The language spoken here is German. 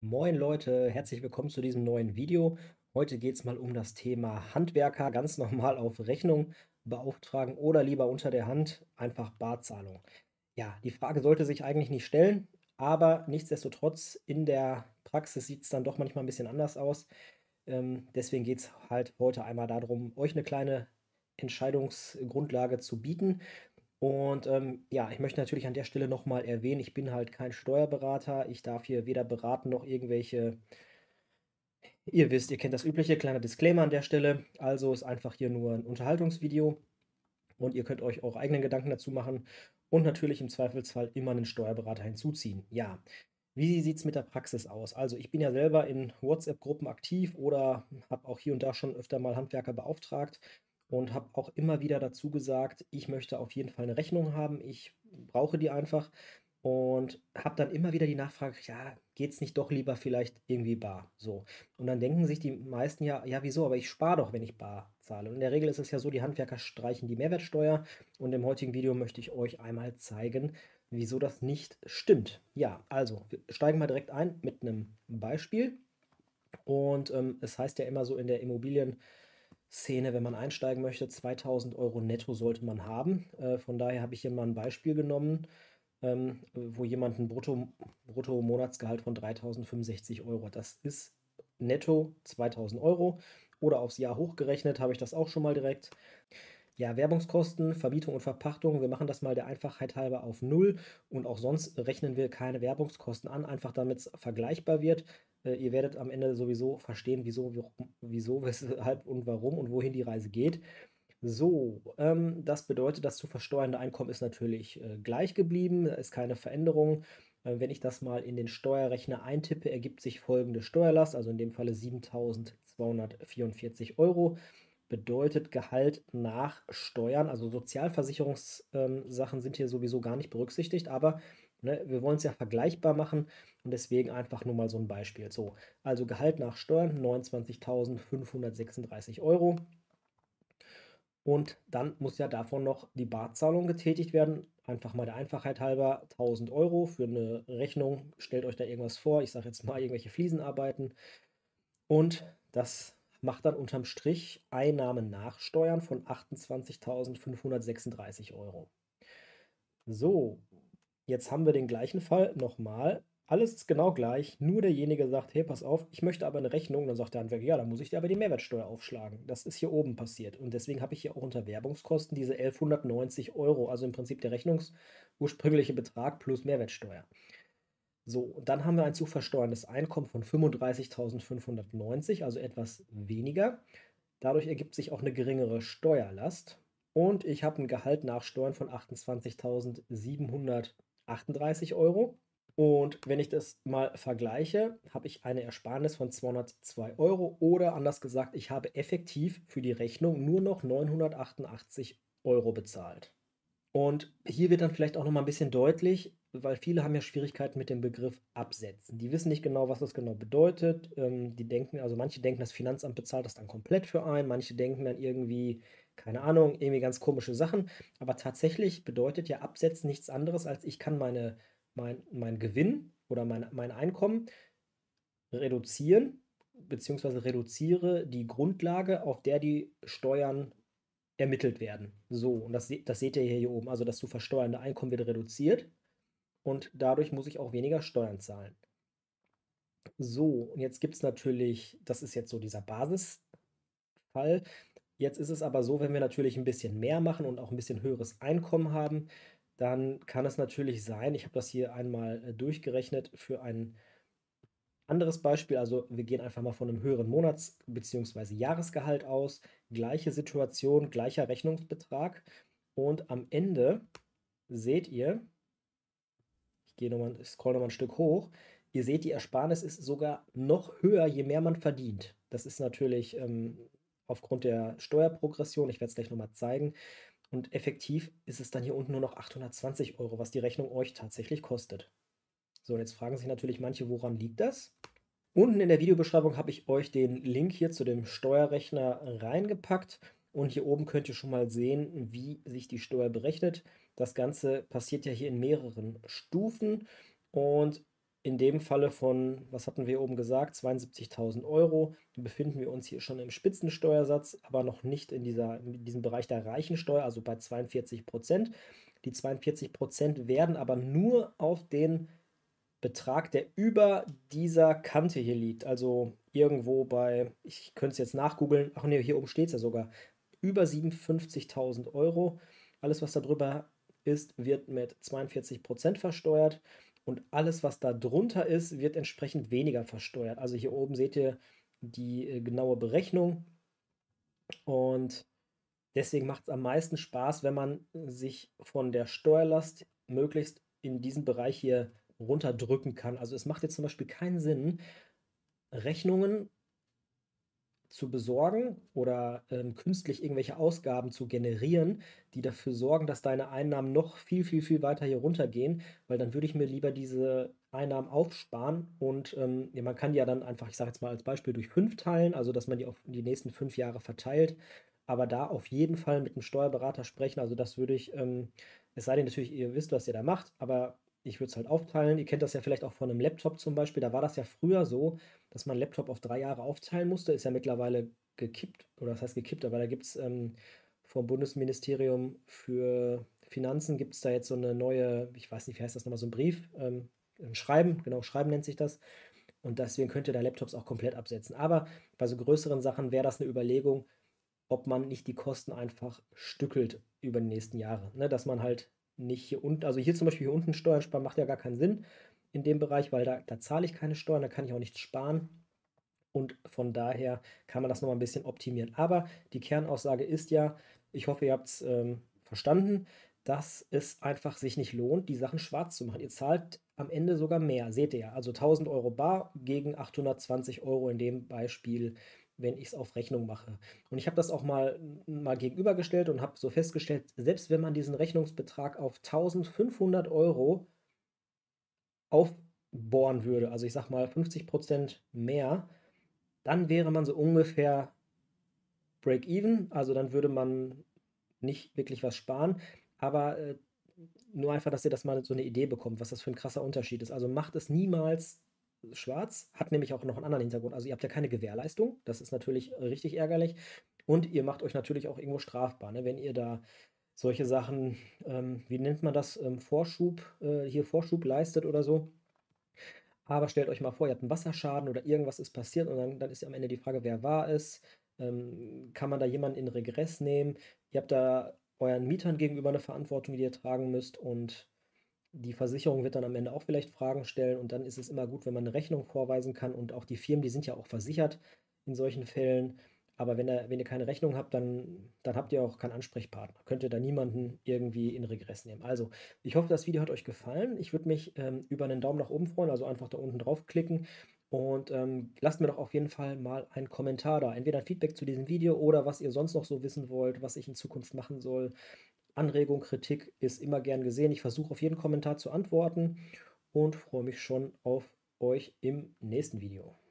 Moin Leute, herzlich willkommen zu diesem neuen Video. Heute geht es mal um das Thema Handwerker ganz normal auf Rechnung beauftragen oder lieber unter der Hand einfach Barzahlung. Ja, die Frage sollte sich eigentlich nicht stellen, aber nichtsdestotrotz in der Praxis sieht es dann doch manchmal ein bisschen anders aus. Deswegen geht es halt heute einmal darum, euch eine kleine Entscheidungsgrundlage zu bieten. Und ja, ich möchte natürlich an der Stelle nochmal erwähnen, ich bin halt kein Steuerberater. Ich darf hier weder beraten noch irgendwelche, ihr wisst, ihr kennt das übliche, kleiner Disclaimer an der Stelle. Also ist einfach hier nur ein Unterhaltungsvideo und ihr könnt euch eure eigenen Gedanken dazu machen und natürlich im Zweifelsfall immer einen Steuerberater hinzuziehen. Ja, wie sieht es mit der Praxis aus? Also ich bin ja selber in WhatsApp-Gruppen aktiv oder habe auch hier und da schon öfter mal Handwerker beauftragt und habe auch immer wieder dazu gesagt, ich möchte auf jeden Fall eine Rechnung haben, ich brauche die einfach und habe dann immer wieder die Nachfrage, ja, geht es nicht doch lieber vielleicht irgendwie bar? So. Und dann denken sich die meisten ja, ja, wieso? Aber ich spare doch, wenn ich bar zahle. Und in der Regel ist es ja so, die Handwerker streichen die Mehrwertsteuer. Und im heutigen Video möchte ich euch einmal zeigen, wieso das nicht stimmt. Ja, also, wir steigen mal direkt ein mit einem Beispiel. Und es heißt ja immer so in der Immobilienszene, wenn man einsteigen möchte, 2000 € netto sollte man haben. Von daher habe ich hier mal ein Beispiel genommen, wo jemand ein Brutto-Monatsgehalt von 3065 € hat. Das ist netto 2000 € oder aufs Jahr hochgerechnet habe ich das auch schon mal direkt. Ja, Werbungskosten, Vermietung und Verpachtung, wir machen das mal der Einfachheit halber auf null und auch sonst rechnen wir keine Werbungskosten an, einfach damit es vergleichbar wird. Ihr werdet am Ende sowieso verstehen, wieso, weshalb und warum und wohin die Reise geht. So, das bedeutet, das zu versteuernde Einkommen ist natürlich gleich geblieben, da ist keine Veränderung. Wenn ich das mal in den Steuerrechner eintippe, ergibt sich folgende Steuerlast, also in dem Falle 7.244 €. Bedeutet Gehalt nach Steuern, also Sozialversicherungssachen sind hier sowieso gar nicht berücksichtigt, aber ne, wir wollen es ja vergleichbar machen und deswegen einfach nur mal so ein Beispiel. So, also Gehalt nach Steuern 29.536 € und dann muss ja davon noch die Barzahlung getätigt werden. Einfach mal der Einfachheit halber 1.000 € für eine Rechnung. Stellt euch da irgendwas vor, ich sage jetzt mal irgendwelche Fliesenarbeiten und das macht dann unterm Strich Einnahmen nach Steuern von 28.536 €. So, jetzt haben wir den gleichen Fall nochmal. Alles ist genau gleich, nur derjenige sagt: „Hey, pass auf, ich möchte aber eine Rechnung.“ Dann sagt der Handwerker: „Ja, dann muss ich dir aber die Mehrwertsteuer aufschlagen.“ Das ist hier oben passiert und deswegen habe ich hier auch unter Werbungskosten diese 1.190 €, also im Prinzip der ursprüngliche Betrag plus Mehrwertsteuer. So, und dann haben wir ein zu versteuerndes Einkommen von 35.590, also etwas weniger. Dadurch ergibt sich auch eine geringere Steuerlast. Und ich habe ein Gehalt nach Steuern von 28.738 €. Und wenn ich das mal vergleiche, habe ich eine Ersparnis von 202 € oder anders gesagt, ich habe effektiv für die Rechnung nur noch 988 € bezahlt. Und hier wird dann vielleicht auch noch mal 'n bisschen deutlich, weil viele haben ja Schwierigkeiten mit dem Begriff absetzen. Die wissen nicht genau, was das genau bedeutet. Die denken also manche denken, das Finanzamt bezahlt das dann komplett für einen, manche denken dann irgendwie, keine Ahnung, irgendwie ganz komische Sachen. Aber tatsächlich bedeutet ja absetzen nichts anderes, als ich kann mein Gewinn oder mein Einkommen reduzieren, beziehungsweise reduziere die Grundlage, auf der die Steuern ermittelt werden. So, und das seht ihr hier oben. Also das zu versteuernde Einkommen wird reduziert und dadurch muss ich auch weniger Steuern zahlen. So, und jetzt gibt es natürlich, das ist jetzt so dieser Basisfall. Jetzt ist es aber so, wenn wir natürlich ein bisschen mehr machen und auch ein bisschen höheres Einkommen haben, dann kann es natürlich sein, ich habe das hier einmal durchgerechnet für ein anderes Beispiel, also wir gehen einfach mal von einem höheren Monats- bzw. Jahresgehalt aus. Gleiche Situation, gleicher Rechnungsbetrag. Und am Ende seht ihr, ich scroll noch mal ein Stück hoch, ihr seht, die Ersparnis ist sogar noch höher, je mehr man verdient. Das ist natürlich aufgrund der Steuerprogression, ich werde es gleich noch mal zeigen. Und effektiv ist es dann hier unten nur noch 820 €, was die Rechnung euch tatsächlich kostet. So, und jetzt fragen sich natürlich manche, woran liegt das? Unten in der Videobeschreibung habe ich euch den Link hier zu dem Steuerrechner reingepackt und hier oben könnt ihr schon mal sehen, wie sich die Steuer berechnet. Das Ganze passiert ja hier in mehreren Stufen und in dem Falle von, was hatten wir oben gesagt, 72.000 Euro, befinden wir uns hier schon im Spitzensteuersatz, aber noch nicht in diesem Bereich der reichen Steuer, also bei 42%. Die 42% werden aber nur auf den Betrag, der über dieser Kante hier liegt, also irgendwo bei, ich könnte es jetzt nachgoogeln, ach ne, hier oben steht es ja sogar, über 57.000 Euro. Alles, was darüber ist, wird mit 42% versteuert und alles, was da drunter ist, wird entsprechend weniger versteuert. Also hier oben seht ihr die genaue Berechnung und deswegen macht es am meisten Spaß, wenn man sich von der Steuerlast möglichst in diesen Bereich hier runterdrücken kann. Also es macht jetzt zum Beispiel keinen Sinn, Rechnungen zu besorgen oder künstlich irgendwelche Ausgaben zu generieren, die dafür sorgen, dass deine Einnahmen noch viel, viel, viel weiter hier runtergehen, weil dann würde ich mir lieber diese Einnahmen aufsparen und ja, man kann die ja dann einfach, ich sage jetzt mal als Beispiel, durch 5 teilen, also dass man die auf die nächsten 5 Jahre verteilt, aber da auf jeden Fall mit einem Steuerberater sprechen, also das würde ich, es sei denn natürlich, ihr wisst, was ihr da macht, aber ich würde es halt aufteilen. Ihr kennt das ja vielleicht auch von einem Laptop zum Beispiel, da war das ja früher so, dass man 'n Laptop auf 3 Jahre aufteilen musste, ist ja mittlerweile gekippt, oder was heißt gekippt, aber da gibt es vom Bundesministerium für Finanzen gibt es da jetzt so eine neue, ich weiß nicht, wie heißt das nochmal, so ein Brief, 'n Schreiben, genau, Schreiben nennt sich das. Und deswegen könnt ihr da Laptops auch komplett absetzen. Aber bei so größeren Sachen wäre das eine Überlegung, ob man nicht die Kosten einfach stückelt über die nächsten Jahre. Ne? Dass man halt nicht hier unten, also hier zum Beispiel hier unten Steuern sparen, macht ja gar keinen Sinn in dem Bereich, weil da zahle ich keine Steuern, da kann ich auch nichts sparen. Und von daher kann man das noch mal ein bisschen optimieren. Aber die Kernaussage ist ja, ich hoffe, ihr habt es verstanden, dass es einfach sich nicht lohnt, die Sachen schwarz zu machen. Ihr zahlt am Ende sogar mehr, seht ihr ja. Also 1.000 Euro bar gegen 820 Euro in dem Beispiel, wenn ich es auf Rechnung mache. Und ich habe das auch mal gegenübergestellt und habe so festgestellt, selbst wenn man diesen Rechnungsbetrag auf 1.500 Euro aufbohren würde, also ich sage mal 50% mehr, dann wäre man so ungefähr Break-even, also dann würde man nicht wirklich was sparen, aber nur einfach, dass ihr das mal so eine Idee bekommt, was das für ein krasser Unterschied ist. Also macht es niemals schwarz, hat nämlich auch noch einen anderen Hintergrund. Also ihr habt ja keine Gewährleistung, das ist natürlich richtig ärgerlich und ihr macht euch natürlich auch irgendwo strafbar, ne? Wenn ihr da solche Sachen, wie nennt man das, Vorschub, hier Vorschub leistet oder so. Aber stellt euch mal vor, ihr habt einen Wasserschaden oder irgendwas ist passiert und dann ist ja am Ende die Frage, wer war es? Kann man da jemanden in Regress nehmen? Ihr habt da euren Mietern gegenüber eine Verantwortung, die ihr tragen müsst und die Versicherung wird dann am Ende auch vielleicht Fragen stellen und dann ist es immer gut, wenn man eine Rechnung vorweisen kann und auch die Firmen, die sind ja auch versichert in solchen Fällen. Aber wenn ihr keine Rechnung habt, dann habt ihr auch keinen Ansprechpartner. Könnt ihr da niemanden irgendwie in Regress nehmen. Also, ich hoffe, das Video hat euch gefallen. Ich würde mich über einen Daumen nach oben freuen, also einfach da unten draufklicken und lasst mir doch auf jeden Fall mal einen Kommentar da. Entweder ein Feedback zu diesem Video oder was ihr sonst noch so wissen wollt, was ich in Zukunft machen soll. Anregung, Kritik ist immer gern gesehen. Ich versuche auf jeden Kommentar zu antworten und freue mich schon auf euch im nächsten Video.